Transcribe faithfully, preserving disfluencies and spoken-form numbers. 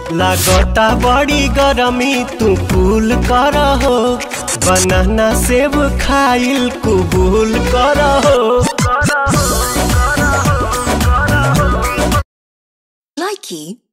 लागता बड़ी गरमी तू कूल कर हो, बनाना सेब खाइल कबूल कर हो। Likey